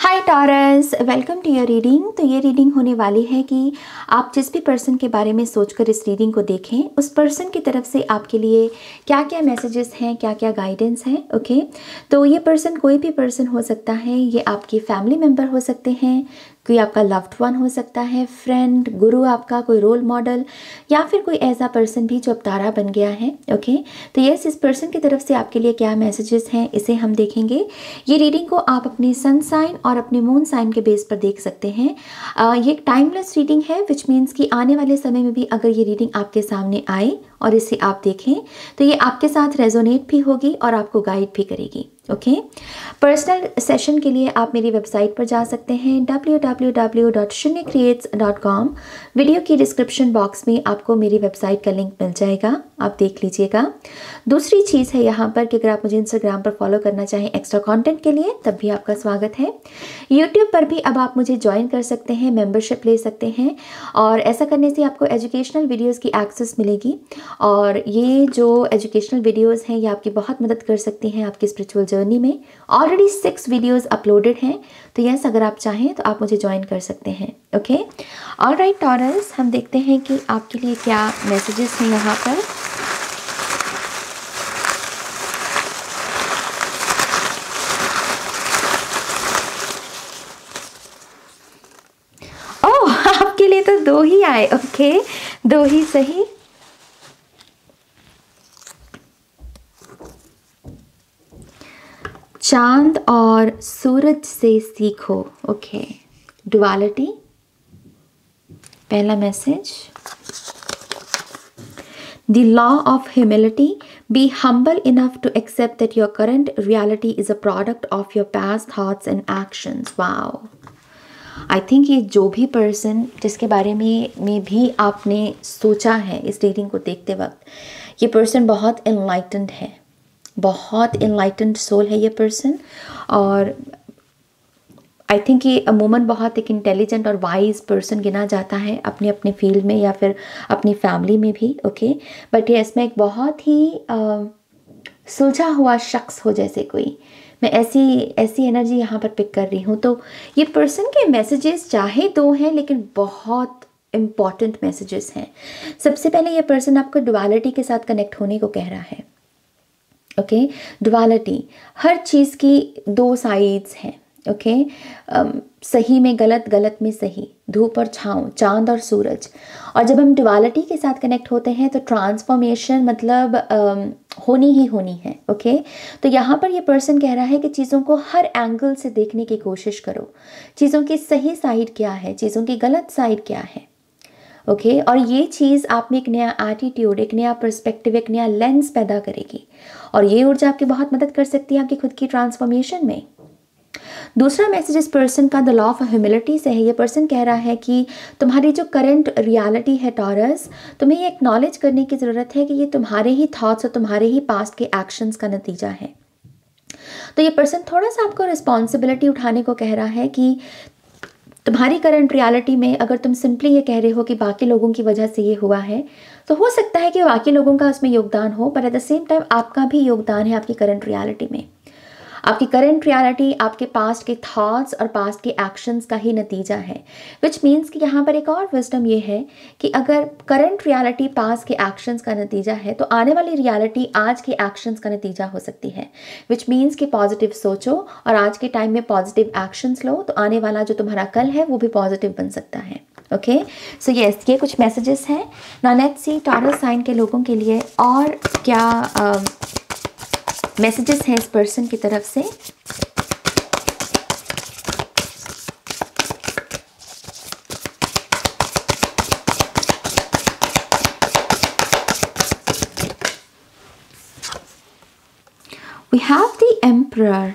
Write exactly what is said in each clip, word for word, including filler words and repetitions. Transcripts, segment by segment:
Hi Taurus, welcome to your reading. तो ये reading होने वाली है कि आप जिस भी पर्सन के बारे में सोचकर इस रीडिंग को देखें, उस पर्सन की तरफ से आपके लिए क्या क्या मैसेजेस हैं, क्या क्या गाइडेंस हैं। ओके, तो ये पर्सन कोई भी पर्सन हो सकता है, ये आपके फैमिली मेम्बर हो सकते हैं, कोई आपका लव्ड वन हो सकता है, फ्रेंड, गुरु आपका, कोई रोल मॉडल, या फिर कोई ऐसा पर्सन भी जो अब तारा बन गया है। ओके, तो यस, इस पर्सन की तरफ से आपके लिए क्या मैसेजेस हैं इसे हम देखेंगे। ये रीडिंग को आप अपने सन साइन और अपने मून साइन के बेस पर देख सकते हैं। आ, ये एक टाइमलेस रीडिंग है, विच मीन्स कि आने वाले समय में भी अगर ये रीडिंग आपके सामने आए और इसे आप देखें तो ये आपके साथ रेजोनेट भी होगी और आपको गाइड भी करेगी। ओके, पर्सनल सेशन के लिए आप मेरी वेबसाइट पर जा सकते हैं डब्ल्यू डब्ल्यू डब्ल्यू डॉट शून्य क्रिएट्स डॉट कॉम। वीडियो की डिस्क्रिप्शन बॉक्स में आपको मेरी वेबसाइट का लिंक मिल जाएगा, आप देख लीजिएगा। दूसरी चीज़ है यहाँ पर कि अगर आप मुझे इंस्टाग्राम पर फॉलो करना चाहें एक्स्ट्रा कंटेंट के लिए, तब भी आपका स्वागत है। यूट्यूब पर भी अब आप मुझे ज्वाइन कर सकते हैं, मेंबरशिप ले सकते हैं, और ऐसा करने से आपको एजुकेशनल वीडियोस की एक्सेस मिलेगी। और ये जो एजुकेशनल वीडियोस हैं ये आपकी बहुत मदद कर सकती हैं आपकी स्पिरिचुअल जर्नी में। ऑलरेडी सिक्स वीडियोस अपलोडेड हैं, तो यस, अगर आप चाहें तो आप मुझे ज्वाइन कर सकते हैं। ओके, ऑलराइट टॉरस, हम देखते हैं कि आपके लिए क्या मैसेजेस हैं यहाँ पर। ओह, आपके लिए तो दो ही आए। ओके, दो ही सही। चांद और सूरज से सीखो। ओके, डुअलिटी पहला message. The law of humility, be humble enough to accept that your current reality is a product of your past thoughts and actions. Wow, I think ये जो भी पर्सन जिसके बारे में में भी आपने सोचा है इस रीडिंग को देखते वक्त, ये पर्सन बहुत एनलाइटेंड है, बहुत इनलाइटेंड सोल है ये पर्सन। और आई थिंक ये अमूमन बहुत एक इंटेलिजेंट और वाइज पर्सन गिना जाता है अपने अपने फील्ड में या फिर अपनी फैमिली में भी। ओके, बट ये इसमें एक बहुत ही uh, सुलझा हुआ शख्स हो जैसे कोई, मैं ऐसी ऐसी एनर्जी यहाँ पर पिक कर रही हूँ। तो ये पर्सन के मैसेजेस चाहे दो हैं लेकिन बहुत इम्पॉर्टेंट मैसेजेस हैं। सबसे पहले ये पर्सन आपको डुअलिटी के साथ कनेक्ट होने को कह रहा है। ओके, डुअलिटी, हर चीज़ की दो साइड्स हैं। ओके, um, सही में गलत, गलत में सही, धूप और छाँव, चांद और सूरज। और जब हम डुअलिटी के साथ कनेक्ट होते हैं तो ट्रांसफॉर्मेशन मतलब um, होनी ही होनी है। ओके, तो यहाँ पर ये पर्सन कह रहा है कि चीज़ों को हर एंगल से देखने की कोशिश करो। चीज़ों की सही साइड क्या है, चीज़ों की गलत साइड क्या है। Okay okay? और ये चीज़ आप में एक नया एटीट्यूड, एक नया पर्सपेक्टिव, एक नया लेंस पैदा करेगी, और ये ऊर्जा आपकी बहुत मदद कर सकती है आपकी खुद की ट्रांसफॉर्मेशन में। दूसरा मैसेज इस पर्सन का द लॉ ऑफ ह्यूमिलिटी से है। ये पर्सन कह रहा है कि तुम्हारी जो करंट रियलिटी है टॉरस, तुम्हें ये एक्नॉलेज करने की ज़रूरत है कि ये तुम्हारे ही थॉट्स और तुम्हारे ही पास्ट के एक्शंस का नतीजा है। तो ये पर्सन थोड़ा सा आपको रिस्पॉन्सिबिलिटी उठाने को कह रहा है कि तुम्हारी करंट रियलिटी में अगर तुम सिंपली ये कह रहे हो कि बाकी लोगों की वजह से ये हुआ है, तो हो सकता है कि बाकी लोगों का उसमें योगदान हो, पर एट द सेम टाइम आपका भी योगदान है आपकी करंट रियलिटी में। आपकी करंट रियलिटी आपके पास्ट के थॉट्स और पास्ट के एक्शंस का ही नतीजा है, विच मीन्स कि यहाँ पर एक और विजडम ये है कि अगर करंट रियलिटी पास्ट के एक्शंस का नतीजा है तो आने वाली रियलिटी आज के एक्शंस का नतीजा हो सकती है, विच मीन्स कि पॉजिटिव सोचो और आज के टाइम में पॉजिटिव एक्शंस लो, तो आने वाला जो तुम्हारा कल है वो भी पॉजिटिव बन सकता है। ओके, सो यस, ये कुछ मैसेजेस हैं। Now let's see Taurus sign के लोगों के लिए और क्या uh, मैसेजेस हैं इस पर्सन की तरफ से। We have the Emperor.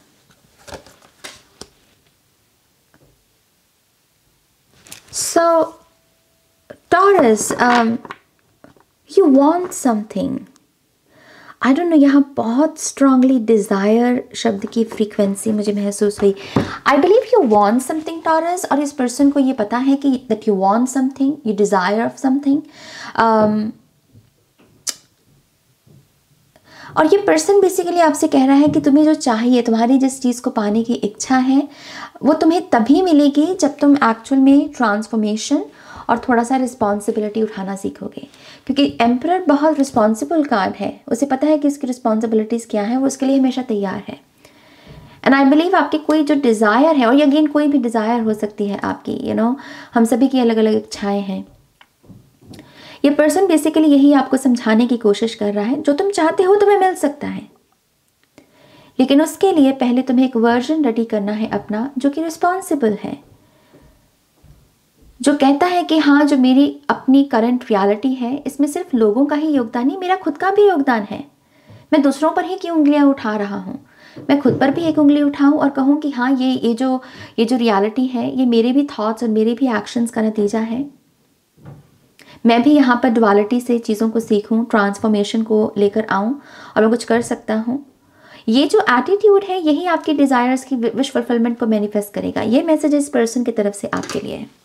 So, Taurus, um, you want something. I don't know, यहाँ बहुत स्ट्रांगली डिज़ायर शब्द की फ्रीक्वेंसी मुझे महसूस हुई। I believe you want something Taurus, और इस पर्सन को ये पता है कि that you want something, you desire of something. और ये पर्सन बेसिकली आपसे कह रहा है कि तुम्हें जो चाहिए, तुम्हारी जिस चीज़ को पाने की इच्छा है, वो तुम्हें तभी मिलेगी जब तुम एक्चुअल में ट्रांसफॉर्मेशन और थोड़ा सा रिस्पॉन्सिबिलिटी उठाना सीखोगे। क्योंकि एम्परर बहुत रिस्पॉन्सिबल कार्ड है, उसे पता है कि उसकी रिस्पॉन्सिबिलिटीज़ क्या है, वो उसके लिए हमेशा तैयार है। एंड आई बिलीव आपकी कोई जो डिज़ायर है, और अगेन कोई भी डिज़ायर हो सकती है आपकी, यू you नो know, हम सभी की अलग अलग इच्छाएं हैं। ये पर्सन बेसिकली यही आपको समझाने की कोशिश कर रहा है, जो तुम चाहते हो तुम्हें मिल सकता है, लेकिन उसके लिए पहले तुम्हें एक वर्जन रेडी करना है अपना, जो कि रिस्पॉन्सिबल है, जो कहता है कि हाँ, जो मेरी अपनी करंट रियलिटी है, इसमें सिर्फ लोगों का ही योगदान नहीं, मेरा खुद का भी योगदान है। मैं दूसरों पर ही क्यों उंगलियां उठा रहा हूँ, मैं खुद पर भी एक उंगली उठाऊं और कहूँ कि हाँ, ये ये जो ये जो रियलिटी है, ये मेरे भी थॉट्स और मेरे भी एक्शंस का नतीजा है। मैं भी यहाँ पर डुअलिटी से चीज़ों को सीखूं, ट्रांसफॉर्मेशन को लेकर आऊं और मैं कुछ कर सकता हूँ। ये जो एटीट्यूड है, यही आपके डिज़ायर्स की विश फुलफिलमेंट को मैनिफेस्ट करेगा। ये मैसेज इस पर्सन की तरफ से आपके लिए है।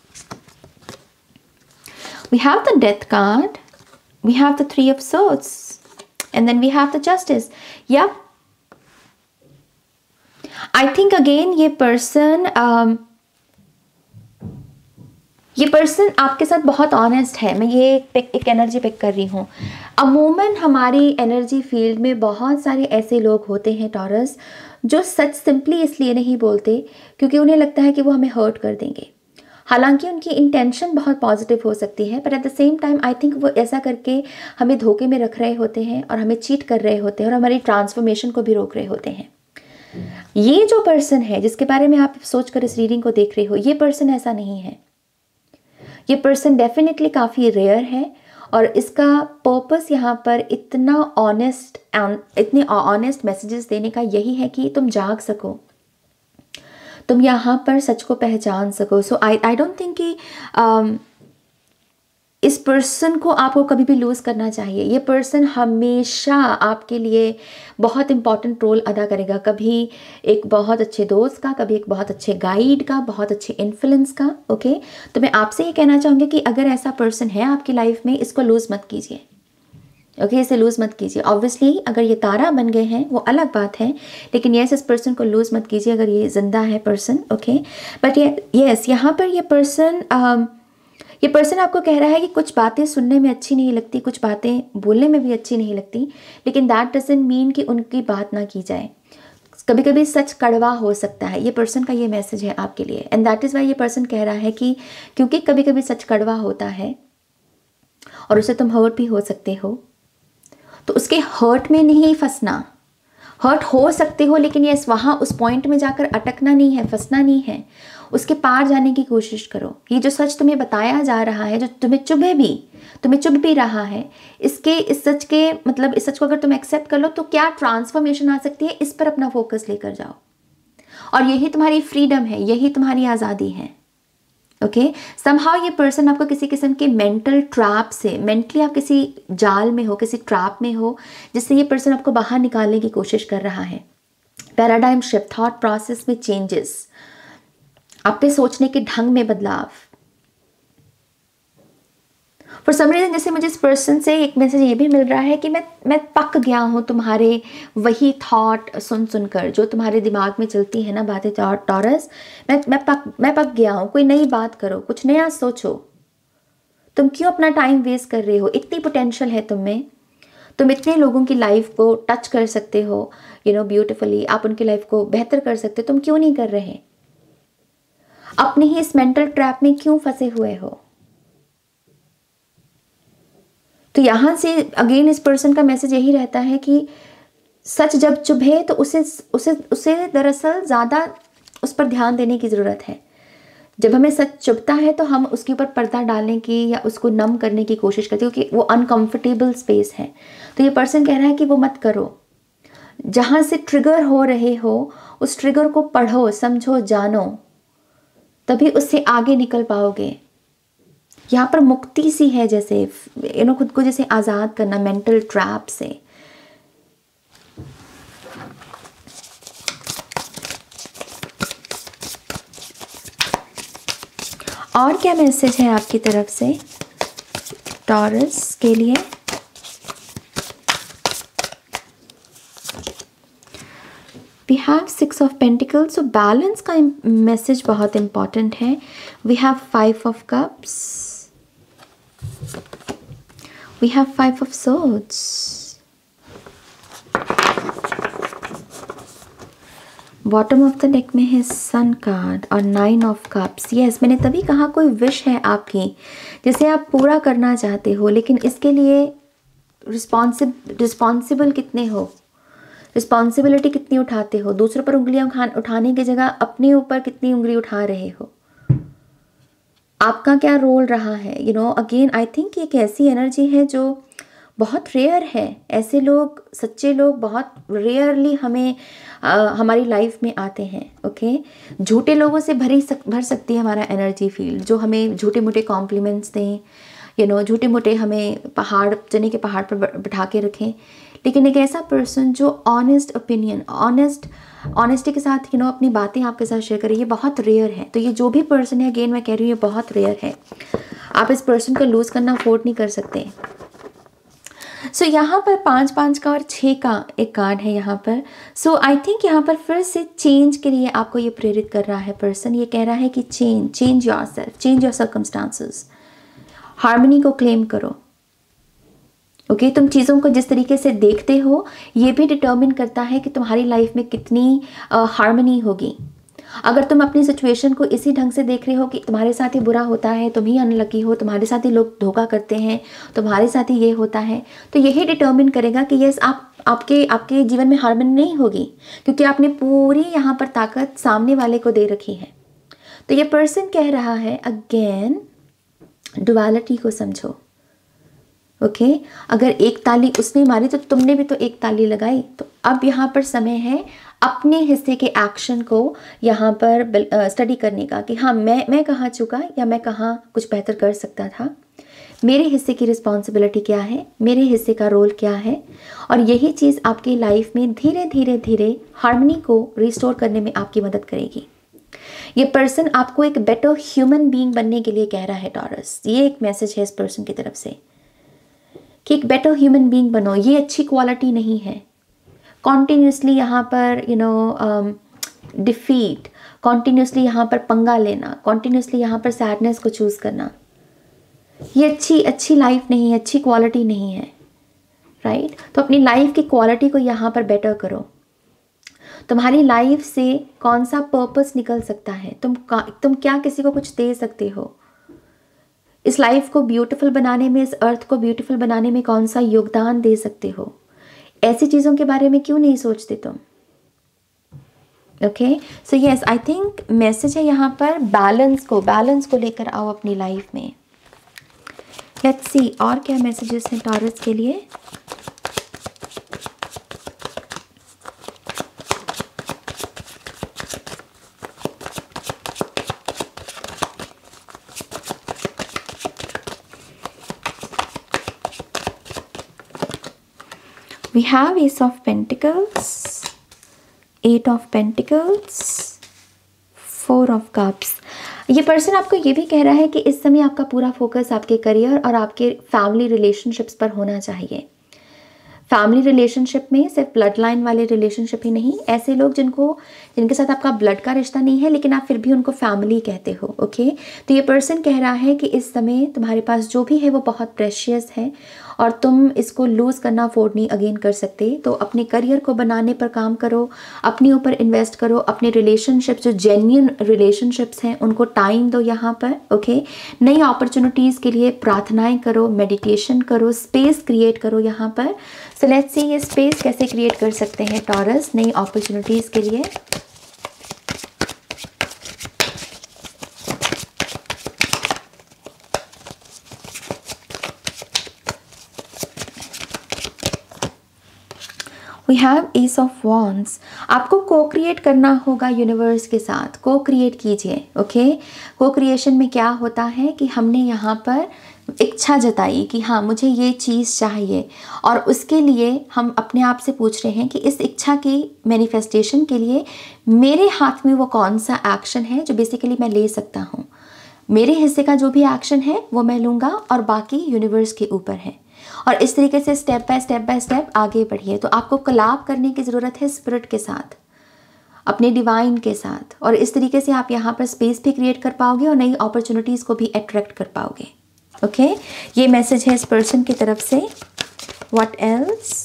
We have the death card, we have the three of swords and then we have the justice. या आई थिंक अगेन ये पर्सन um, ये पर्सन आपके साथ बहुत ऑनेस्ट है। मैं ये पिक एक एनर्जी पिक कर रही हूँ। अमूमन हमारी एनर्जी फील्ड में बहुत सारे ऐसे लोग होते हैं टॉरस, जो सच सिंपली इसलिए नहीं बोलते क्योंकि उन्हें लगता है कि वो हमें हर्ट कर देंगे। हालांकि उनकी इंटेंशन बहुत पॉजिटिव हो सकती है, but at the same time I think वो ऐसा करके हमें धोखे में रख रहे होते हैं और हमें चीट कर रहे होते हैं और हमारी ट्रांसफॉर्मेशन को भी रोक रहे होते हैं। ये जो पर्सन है जिसके बारे में आप सोचकर इस रीडिंग को देख रहे हो, ये पर्सन ऐसा नहीं है। ये पर्सन डेफिनेटली काफ़ी रेयर है और इसका पर्पस यहाँ पर इतना ऑनेस्ट इतने ऑनेस्ट मैसेजेस देने का यही है कि तुम जाग सको, तुम यहाँ पर सच को पहचान सको। So I I don't think कि um, इस पर्सन को आपको कभी भी लूज़ करना चाहिए। ये पर्सन हमेशा आपके लिए बहुत इंपॉर्टेंट रोल अदा करेगा, कभी एक बहुत अच्छे दोस्त का, कभी एक बहुत अच्छे गाइड का, बहुत अच्छे इन्फ्लुएंस का। ओके, तो मैं आपसे ये कहना चाहूँगी कि अगर ऐसा पर्सन है आपकी लाइफ में, इसको लूज़ मत कीजिए। ओके okay, इसे लूज़ मत कीजिए। ऑब्वियसली अगर ये तारा बन गए हैं वो अलग बात है, लेकिन यस, इस पर्सन को लूज़ मत कीजिए अगर ये जिंदा है पर्सन। ओके, बट ये यस, यहाँ पर ये पर्सन ये पर्सन आपको कह रहा है कि कुछ बातें सुनने में अच्छी नहीं लगती, कुछ बातें बोलने में भी अच्छी नहीं लगती, लेकिन दैट डजंट मीन कि उनकी बात ना की जाए। कभी कभी सच कड़वा हो सकता है। ये पर्सन का ये मैसेज है आपके लिए, एंड दैट इज़ वाई ये पर्सन कह रहा है कि क्योंकि कभी कभी सच कड़वा होता है और उसे तुम हर्ट भी हो सकते हो, तो उसके हर्ट में नहीं फंसना। हर्ट हो सकते हो, लेकिन ये वहाँ उस पॉइंट में जाकर अटकना नहीं है, फंसना नहीं है, उसके पार जाने की कोशिश करो। ये जो सच तुम्हें बताया जा रहा है, जो तुम्हें चुभे भी तुम्हें चुभ भी रहा है, इसके इस सच के मतलब इस सच को अगर तुम एक्सेप्ट कर लो तो क्या ट्रांसफॉर्मेशन आ सकती है, इस पर अपना फोकस लेकर जाओ। और यही तुम्हारी फ्रीडम है, यही तुम्हारी आज़ादी है। ओके, समहाउ ये पर्सन आपको किसी किस्म के मेंटल ट्रैप से, मेंटली आप किसी जाल में हो, किसी ट्रैप में हो, जिससे ये पर्सन आपको बाहर निकालने की कोशिश कर रहा है। पैराडाइम शिफ्ट, थॉट प्रोसेस में चेंजेस, आपके सोचने के ढंग में बदलाव। फॉर सम रीजन जैसे मुझे इस पर्सन से एक मैसेज ये भी मिल रहा है कि मैं मैं पक गया हूँ तुम्हारे वही थॉट सुन सुनकर, जो तुम्हारे दिमाग में चलती है ना बातें टॉरस, मैं मैं पक मैं पक गया हूँ। कोई नई बात करो, कुछ नया सोचो। तुम क्यों अपना टाइम वेस्ट कर रहे हो? इतनी पोटेंशियल है तुम में, तुम इतने लोगों की लाइफ को टच कर सकते हो, यू नो ब्यूटिफुली, आप उनकी लाइफ को बेहतर कर सकते हो, तुम क्यों नहीं कर रहे? अपने ही इस मेंटल ट्रैप में क्यों फंसे हुए हो? तो यहां से अगेन इस पर्सन का मैसेज यही रहता है कि सच जब चुभे तो उसे उसे उसे दरअसल ज़्यादा उस पर ध्यान देने की ज़रूरत है। जब हमें सच चुभता है तो हम उसके ऊपर पर्दा डालने की या उसको नम करने की कोशिश करते हो, क्योंकि वो अनकंफर्टेबल स्पेस है। तो ये पर्सन कह रहा है कि वो मत करो। जहाँ से ट्रिगर हो रहे हो, उस ट्रिगर को पढ़ो, समझो, जानो, तभी उससे आगे निकल पाओगे। यहाँ पर मुक्ति सी है, जैसे यू नो खुद को जैसे आज़ाद करना मेंटल ट्रैप से। और क्या मैसेज है आपकी तरफ से टॉरस के लिए? We have six of pentacles, so balance का मैसेज बहुत इंपॉर्टेंट है. We have five of cups, we have five of swords, bottom of the deck में है सन कार्ड और नाइन ऑफ कप्स. यस, मैंने तभी कहा कोई विश है आपकी जिसे आप पूरा करना चाहते हो, लेकिन इसके लिए रिस्पॉन्सिब रिस्पॉन्सिबल कितने हो, रिस्पॉन्सिबिलिटी कितनी उठाते हो. दूसरों पर उंगलियां उठाने की जगह अपने ऊपर कितनी उंगली उठा रहे हो, आपका क्या रोल रहा है. You know again I think एक ऐसी एनर्जी है जो बहुत रेयर है. ऐसे लोग, सच्चे लोग बहुत रेयरली हमें आ, हमारी लाइफ में आते हैं. Okay okay? झूठे लोगों से भरी सक, भर सकती है हमारा एनर्जी फील्ड, जो हमें झूठे मोटे कॉम्प्लीमेंट्स दें, यू नो झूठे मोटे हमें पहाड़ चने के पहाड़ पर बिठा के रखें. लेकिन एक ऐसा पर्सन जो ऑनेस्ट ओपिनियन, ऑनेस्ट ऑनेस्टी के साथ यू नो अपनी बातें आपके साथ शेयर करे, ये बहुत रेयर है. तो ये जो भी पर्सन है, अगेन मैं कह रही हूँ, ये बहुत रेयर है. आप इस पर्सन को लूज़ करना अफोर्ड नहीं कर सकते. सो so, यहाँ पर पाँच पाँच का और छः का एक कार्ड है यहाँ पर. सो आई थिंक यहाँ पर फिर से चेंज के लिए आपको ये प्रेरित कर रहा है पर्सन. ये कह रहा है कि change change yourself, change your circumstances, harmony को क्लेम करो. Okay okay? तुम चीज़ों को जिस तरीके से देखते हो ये भी डिटर्मिन करता है कि तुम्हारी लाइफ में कितनी हार्मनी uh, होगी. अगर तुम अपनी सिचुएशन को इसी ढंग से देख रहे हो कि तुम्हारे साथ ही बुरा होता है, तुम ही अनलकी हो, तुम्हारे साथ ही लोग धोखा करते हैं, तुम्हारे साथ ही ये होता है, तो यही डिटर्मिन करेगा कि यस आप आपके आपके जीवन में हार्मनी नहीं होगी, क्योंकि आपने पूरी यहाँ पर ताकत सामने वाले को दे रखी है. तो ये पर्सन कह रहा है अगेन डुअलिटी को समझो. Okay okay? अगर एक ताली उसने मारी तो तुमने भी तो एक ताली लगाई. तो अब यहाँ पर समय है अपने हिस्से के एक्शन को यहाँ पर स्टडी करने का कि हाँ मैं मैं कहाँ चुका या मैं कहाँ कुछ बेहतर कर सकता था, मेरे हिस्से की रिस्पॉन्सिबिलिटी क्या है, मेरे हिस्से का रोल क्या है. और यही चीज़ आपकी लाइफ में धीरे धीरे धीरे हार्मनी को रिस्टोर करने में आपकी मदद करेगी. ये पर्सन आपको एक बेटर ह्यूमन बीइंग बनने के लिए कह रहा है टॉरस. ये एक मैसेज है इस पर्सन की तरफ से कि एक बेटर ह्यूमन बीइंग बनो. ये अच्छी क्वालिटी नहीं है कॉन्टीन्यूसली यहाँ पर यू नो डिफीट, कॉन्टीन्यूसली यहाँ पर पंगा लेना, कॉन्टीन्यूसली यहाँ पर सैडनेस को चूज़ करना. ये अच्छी अच्छी लाइफ नहीं है, अच्छी क्वालिटी नहीं है. Right right? तो अपनी लाइफ की क्वालिटी को यहाँ पर बेटर करो. तुम्हारी लाइफ से कौन सा पर्पस निकल सकता है, तुम तुम क्या किसी को कुछ दे सकते हो, इस लाइफ को ब्यूटीफुल बनाने में, इस अर्थ को ब्यूटीफुल बनाने में कौन सा योगदान दे सकते हो. ऐसी चीज़ों के बारे में क्यों नहीं सोचते तुम. Okay so yes I think message है यहाँ पर बैलेंस को बैलेंस को लेकर आओ अपनी लाइफ में. लेट्स सी और क्या मैसेजेस हैं टॉरस के लिए. We have Ace of Pentacles, Eight of Pentacles, Four of Cups. ये पर्सन आपको ये भी कह रहा है कि इस समय आपका पूरा फोकस आपके करियर और आपके फैमिली रिलेशनशिप्स पर होना चाहिए. फैमिली रिलेशनशिप में सिर्फ ब्लड लाइन वाले रिलेशनशिप ही नहीं, ऐसे लोग जिनको जिनके साथ आपका ब्लड का रिश्ता नहीं है लेकिन आप फिर भी उनको फैमिली कहते हो. ओके तो ये पर्सन कह रहा है कि इस समय तुम्हारे पास जो भी है वो बहुत प्रेशियस है और तुम इसको लूज़ करना अफोर्ड नहीं अगेन कर सकते. तो अपने करियर को बनाने पर काम करो, अपने ऊपर इन्वेस्ट करो, अपने रिलेशनशिप जो जेन्युइन रिलेशनशिप्स हैं उनको टाइम दो यहाँ पर. ओके नई अपॉर्चुनिटीज़ के लिए प्रार्थनाएं करो, मेडिटेशन करो, स्पेस क्रिएट करो यहाँ पर. सो लेट्स सी ये स्पेस कैसे क्रिएट कर सकते हैं टॉरस नई अपॉर्चुनिटीज़ के लिए. We have ace of wands. आपको को क्रिएट करना होगा यूनिवर्स के साथ. को क्रिएट कीजिए. ओके को क्रिएशन में क्या होता है कि हमने यहाँ पर इच्छा जताई कि हाँ मुझे ये चीज़ चाहिए और उसके लिए हम अपने आप से पूछ रहे हैं कि इस इच्छा की मैनिफेस्टेशन के लिए मेरे हाथ में वो कौन सा एक्शन है जो बेसिकली मैं ले सकता हूँ. मेरे हिस्से का जो भी एक्शन है वो मैं लूँगा और बाकी यूनिवर्स के ऊपर है. और इस तरीके से step by step by step आगे बढ़िए. तो आपको कोलैब करने की ज़रूरत है स्पिरिट के साथ. अपने डिवाइन के साथ, और इस तरीके से आप यहाँ पर स्पेस भी क्रिएट कर पाओगे और नई अपॉर्चुनिटीज़ को भी अट्रैक्ट कर पाओगे। Okay okay? ये मैसेज है इस पर्सन की तरफ से। What else?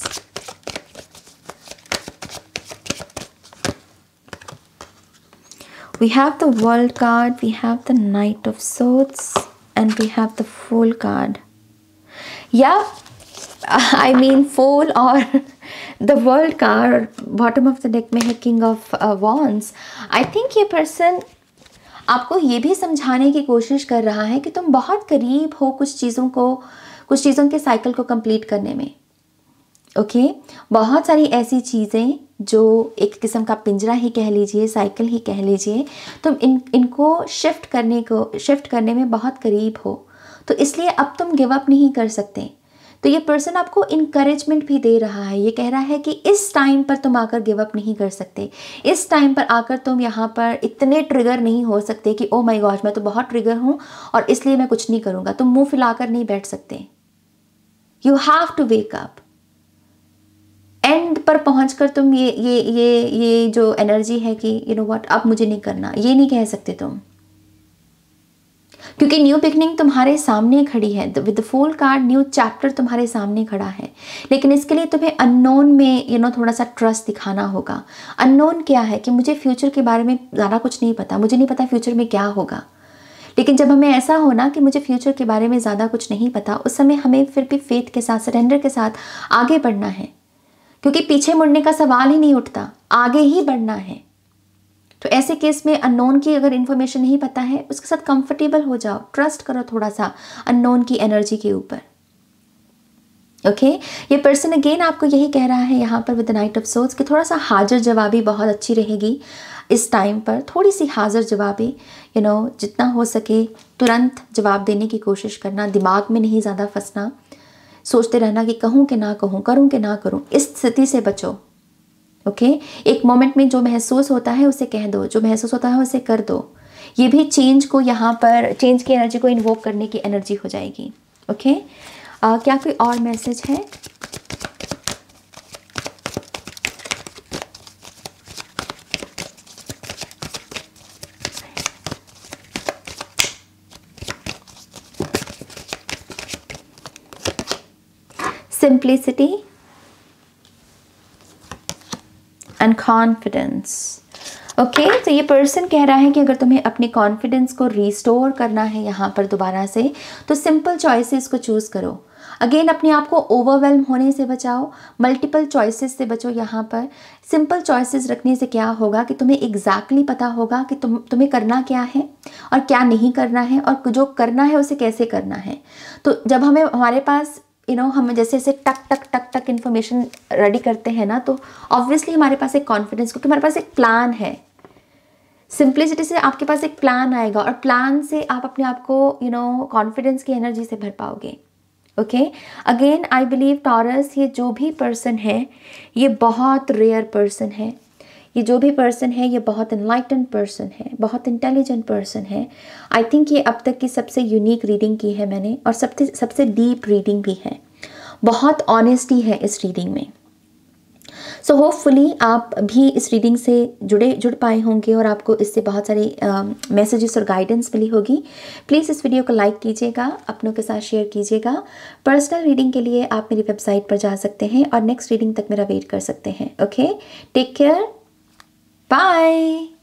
We have the World card, we have the Knight of Swords, and we have the Fool card. Yeah, I mean Fool or the World card, bottom of the deck में है King of uh, Wands. I think ये person आपको ये भी समझाने की कोशिश कर रहा है कि तुम बहुत करीब हो कुछ चीज़ों को, कुछ चीज़ों के साइकिल को कंप्लीट करने में। Okay okay? बहुत सारी ऐसी चीज़ें जो एक किस्म का पिंजरा ही कह लीजिए, साइकिल ही कह लीजिए, तुम इन इनको शिफ्ट करने को शिफ्ट करने में बहुत करीब हो, तो इसलिए अब तुम गिव अप नहीं कर सकते। तो ये पर्सन आपको इनकरेजमेंट भी दे रहा है, ये कह रहा है कि इस टाइम पर तुम आकर गिव अप नहीं कर सकते, इस टाइम पर आकर तुम यहाँ पर इतने ट्रिगर नहीं हो सकते कि ओ माय गॉड मैं तो बहुत ट्रिगर हूँ और इसलिए मैं कुछ नहीं करूँगा। तुम मुँह फैलाकर नहीं बैठ सकते। You have to wake up. End पर पहुंचकर तुम ये ये ये ये जो एनर्जी है कि यू नो व्हाट अब मुझे नहीं करना, ये नहीं कह सकते तुम, क्योंकि न्यू बिगनिंग तुम्हारे सामने खड़ी है। With the fool card new chapter तुम्हारे सामने खड़ा है, लेकिन इसके लिए तुम्हें अननोन में यू नो थोड़ा सा ट्रस्ट दिखाना होगा। अननोन क्या है कि मुझे फ्यूचर के बारे में ज़्यादा कुछ नहीं पता, मुझे नहीं पता फ्यूचर में क्या होगा। लेकिन जब हमें ऐसा हो ना कि मुझे फ्यूचर के बारे में ज़्यादा कुछ नहीं पता, उस समय हमें फिर भी फेथ के साथ, सरेंडर के साथ आगे बढ़ना है, क्योंकि पीछे मुड़ने का सवाल ही नहीं उठता, आगे ही बढ़ना है। तो ऐसे केस में अननोन की अगर इन्फॉर्मेशन नहीं पता है, उसके साथ कंफर्टेबल हो जाओ, ट्रस्ट करो थोड़ा सा अननोन की एनर्जी के ऊपर। Okay okay? ये पर्सन अगेन आपको यही कह रहा है यहाँ पर with the knight of swords कि थोड़ा सा हाजिर जवाबी बहुत अच्छी रहेगी इस टाइम पर। थोड़ी सी हाजिर जवाबी, यू नो जितना हो सके तुरंत जवाब देने की कोशिश करना, दिमाग में नहीं ज़्यादा फंसना, सोचते रहना कि कहूँ कि ना कहूँ, करूँ कि ना करूँ, इस स्थिति से बचो। Okay okay? एक मोमेंट में जो महसूस होता है उसे कह दो, जो महसूस होता है उसे कर दो। ये भी चेंज को यहाँ पर, चेंज की एनर्जी को इन्वोक करने की एनर्जी हो जाएगी। Okay okay? uh, क्या कोई और मैसेज है? Simplicity and confidence. ओके, तो ये पर्सन कह रहा है कि अगर तुम्हें अपने कॉन्फिडेंस को रिस्टोर करना है यहाँ पर दोबारा से, तो सिंपल चॉइसेस को चूज़ करो। अगेन अपने आप को ओवरवेल्म होने से बचाओ, मल्टीपल चॉइसेस से बचो। यहाँ पर सिंपल चॉइसेस रखने से क्या होगा कि तुम्हें एग्जैक्टली exactly पता होगा कि तुम तुम्हें करना क्या है और क्या नहीं करना है, और जो करना है उसे कैसे करना है। तो जब हमें हमारे पास यू नो हम जैसे जैसे टक टक टक टक इन्फॉर्मेशन रेडी करते हैं ना, तो ऑब्वियसली हमारे पास एक कॉन्फिडेंस, क्योंकि हमारे पास एक प्लान है। सिंप्लिसिटी से आपके पास एक प्लान आएगा और प्लान से आप अपने आप को यू नो कॉन्फिडेंस की एनर्जी से भर पाओगे। Okay, again I believe Taurus, ये जो भी पर्सन है ये बहुत रेयर पर्सन है। ये जो भी पर्सन है ये बहुत एनलाइटेंड पर्सन है, बहुत इंटेलिजेंट पर्सन है। आई थिंक ये अब तक की सबसे यूनिक रीडिंग की है मैंने, और सबसे सबसे डीप रीडिंग भी है। बहुत ऑनेस्टी है इस रीडिंग में। सो so, होपफुली आप भी इस रीडिंग से जुड़े जुड़ पाए होंगे और आपको इससे बहुत सारी मैसेजेस और गाइडेंस मिली होगी। प्लीज़ इस वीडियो को लाइक कीजिएगा, अपनों के साथ शेयर कीजिएगा। पर्सनल रीडिंग के लिए आप मेरी वेबसाइट पर जा सकते हैं और नेक्स्ट रीडिंग तक मेरा वेट कर सकते हैं। Okay, take care, bye.